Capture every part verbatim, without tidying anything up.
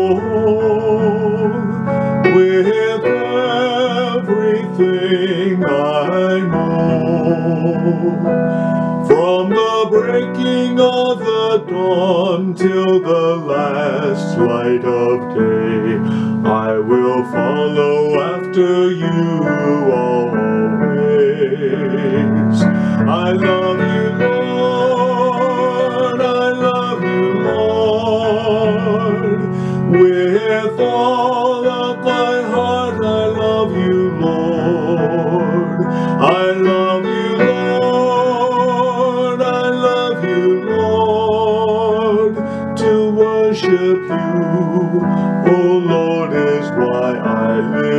with everything I know. From the breaking of the dawn till the last light of day, I will follow after you always. I love you, Lord, I love you, Lord. With all of my heart, I love you, Lord. I love you, Lord, I love you, Lord. To worship you, oh Lord, is why I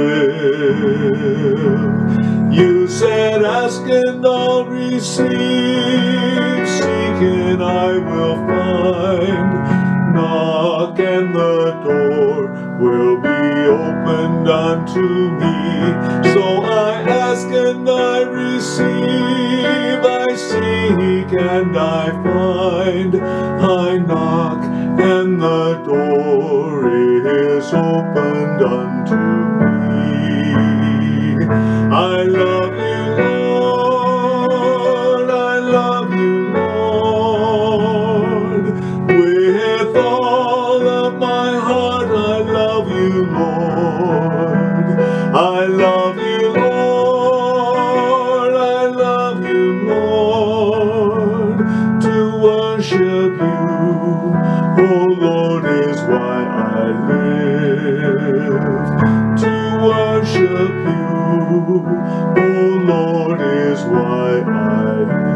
live. You said, ask and I'll receive, seek and I will find, knock and the door will be opened unto me. So I ask and I receive, I seek and I find, I knock and the door is opened unto me. I love you, Lord, I love you, Lord. With all of my heart, I love you, Lord. I love you, Lord, I love you, Lord. To worship you, oh Lord, is why I live. To worship you, oh Lord, is why I live.